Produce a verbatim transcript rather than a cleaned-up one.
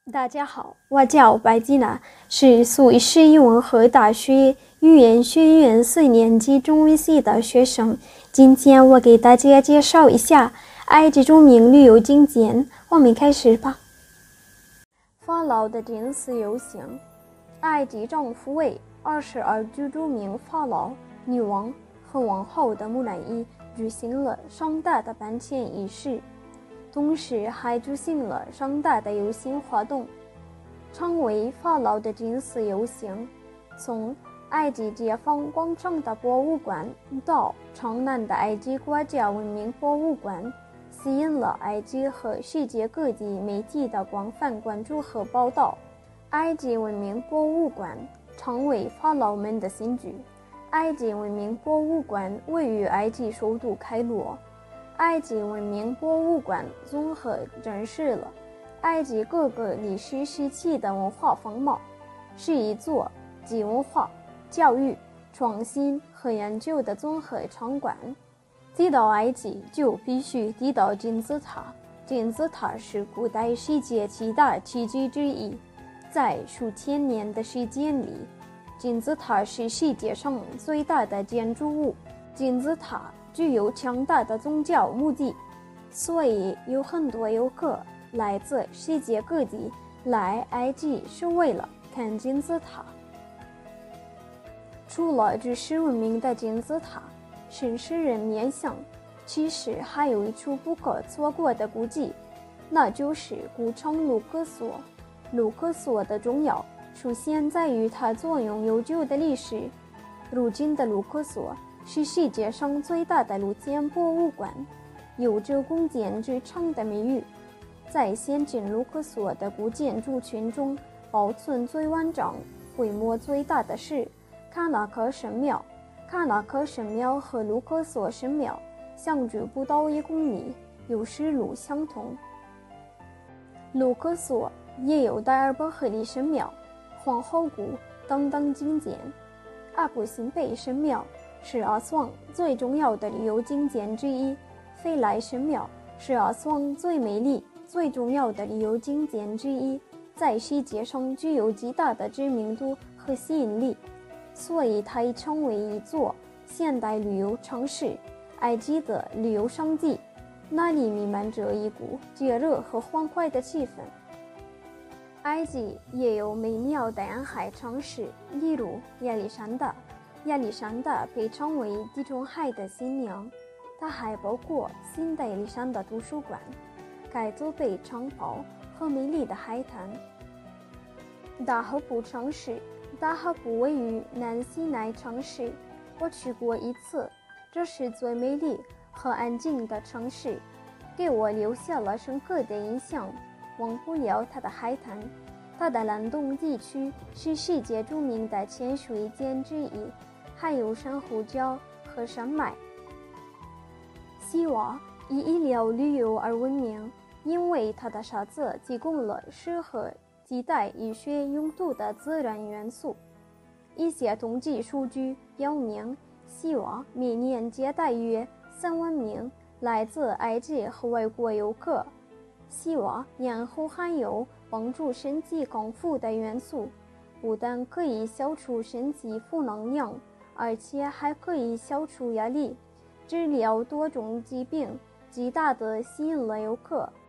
大家好，我叫白吉娜，是苏黎世英文和大学语言学院四年级中文系的学生。今天我给大家介绍一下埃及著名旅游景点。我们开始吧。法老的金丝游行。埃及政府为二十二具著名法老、女王和王后的木乃伊举行了盛大的搬迁仪式，同时还举行了盛大的游行活动，称为法老的金丝游行。从埃及解放广场的博物馆到城南的埃及国家文明博物馆，吸引了埃及和世界各地媒体的广泛关注和报道。埃及文明博物馆成为法老们的新居。埃及文明博物馆位于埃及首都开罗。埃及文明博物馆综合展示了埃及各个历史时期的文化风貌，是一座集文化、教育、创新和研究的综合场馆。提到埃及，就必须提到金字塔。金字塔是古代世界七大奇迹之一，在数千年的时间里，金字塔是世界上最大的建筑物。金字塔具有强大的宗教目的，所以有很多游客来自世界各地来埃及是为了看金字塔。除了举世闻名的金字塔，甚是人面像，其实还有一处不可错过的古迹，那就是古城卢克索。卢克索的重要首先在于它作用悠久的历史。如今的卢克索是世界上最大的露天博物馆，有着宫殿之称的美誉。在先进卢克索的古建筑群中，保存最完整、规模最大的是卡纳克神庙。卡纳克神庙和卢克索神庙相距不到一公里，有时路相通。卢克索也有代尔伯赫里神庙、皇后谷等等景点。阿布辛贝神庙是阿斯旺最重要的旅游景点之一。菲莱神庙是阿斯旺最美丽、最重要的旅游景点之一，在世界上具有极大的知名度和吸引力，所以它已成为一座现代旅游城市。埃及的旅游胜地，那里弥漫着一股节热和欢快的气氛。埃及也有美妙的沿海城市，例如亚历山大。亚历山大被称为地中海的新娘，它还包括新的亚历山大图书馆、盖佐贝城堡和美丽的海滩。大河布城市，大河布位于南西奈城市，我去过一次，这是最美丽和安静的城市，给我留下了深刻的印象。忘不了它的海滩。它的蓝洞地区是世界著名的潜水点之一，还有珊瑚礁和山脉。西瓦以医疗旅游而闻名，因为它的沙子提供了适合替代医学用途的自然元素。一些统计数据表明，西瓦每年接待约三万名来自埃及和外国游客。西瓦盐湖含有帮助身体康复的元素，不但可以消除身体负能量，而且还可以消除压力，治疗多种疾病，极大地吸引了游客。